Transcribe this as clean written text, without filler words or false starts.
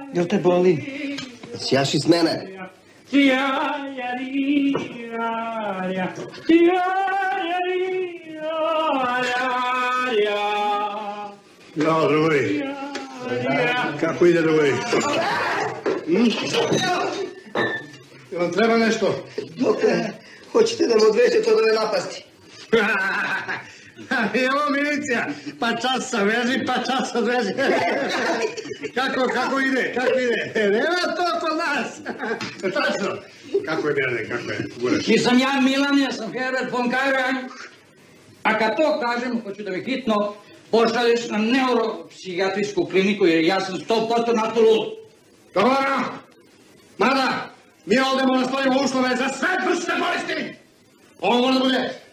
Jel te boli? Sjaš iz mene. Ja, drugovi. Kako ide, drugovi? Jel vam treba nešto? Dokle, hoćete da me odvežete od ove napasti? Evo milicija, pa čas sa veži, pa čas odveži. Kako ide? Nema to kod nas. Tačno. Kako je, Berne, kako je? Nisam ja Milan, ja sam Herbert von Karajan. A kad to kažem, hoću da me hitno pošalješ na neuropsihijatrijsku kliniku, jer ja sam 100% na to lud. Dobro, mada, mi ovdje moramo stvorimo uslove za sve vrste bolesti. Ovo mora da bude